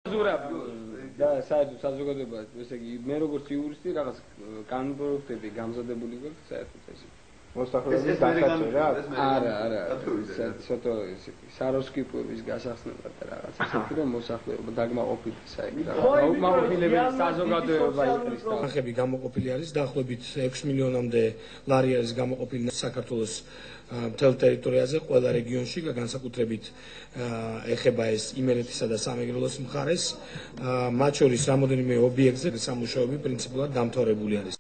და საერთოდ საზოგადოება, ესე იგი, მე როგორც იურისტი რაღაც კანონპროექტები გამზადებული გვაქვს საერთოდ ეს. მოსახლეობის დასაჭერა? არა. ცოტა საროსკიპოვის გასახსნელად და რაღაც ისეთი რომ მოსახლეობა დაგმაყოფილი საერთოდ. დაუკმაყოფილებელი საზოგადოება იყრის და ხები გამოყოფილი არის დაახლოებით 6 მილიონამდე ლარი არის გამოყოფილი საქართველოს მთელ ტერიტორიაზე, ყველა რეგიონში, განსაკუთრებით ეხება ეს იმერეთისა და სამეგრელოს მხარეს, მათ შორის რამოდენიმე ობიექტზე სამუშაოები პრინციპულად დამთავრებული არის.